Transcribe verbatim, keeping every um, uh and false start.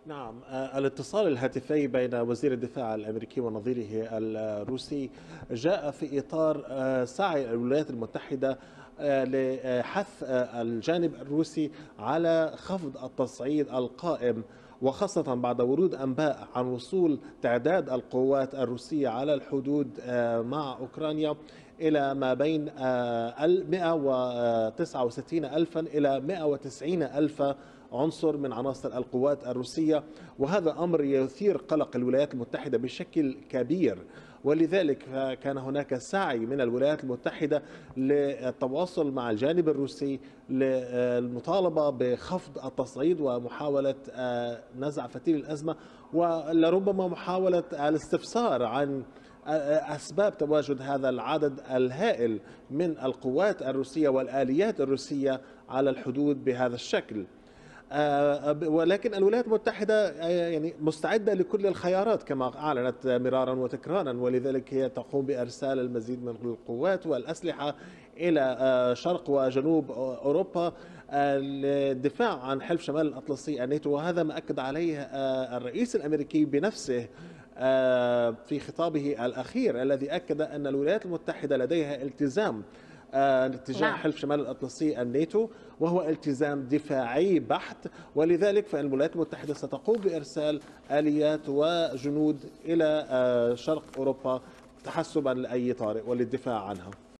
نعم، آه، الاتصال الهاتفي بين وزير الدفاع الأمريكي ونظيره الروسي جاء في إطار آه، سعي الولايات المتحدة آه، لحث آه، الجانب الروسي على خفض التصعيد القائم، وخاصة بعد ورود أنباء عن وصول تعداد القوات الروسية على الحدود آه، مع أوكرانيا إلى ما بين آه، مئة وتسعة وستين ألفا إلى مئة وتسعين ألف عنصر من عناصر القوات الروسية. وهذا أمر يثير قلق الولايات المتحدة بشكل كبير، ولذلك كان هناك سعي من الولايات المتحدة للتواصل مع الجانب الروسي للمطالبة بخفض التصعيد ومحاولة آه، نزع فتيل الأزمة، ولربما محاولة الاستفسار عن أسباب تواجد هذا العدد الهائل من القوات الروسية والآليات الروسية على الحدود بهذا الشكل. آه، ولكن الولايات المتحدة آه، يعني مستعدة لكل الخيارات كما أعلنت مرارا وتكرارا، ولذلك هي تقوم بإرسال المزيد من القوات والأسلحة إلى آه، شرق وجنوب أوروبا آه، للدفاع عن حلف شمال الأطلسي الناتو. وهذا ما أكد عليه آه، الرئيس الأمريكي بنفسه آه، في خطابه الأخير، الذي أكد أن الولايات المتحدة لديها التزام آه، تجاه نعم. حلف شمال الأطلسي الناتو، وهو التزام دفاعي بحت. ولذلك فإن الولايات المتحدة ستقوم بإرسال آليات وجنود إلى آه، شرق أوروبا تحسبا لأي طارئ وللدفاع عنها.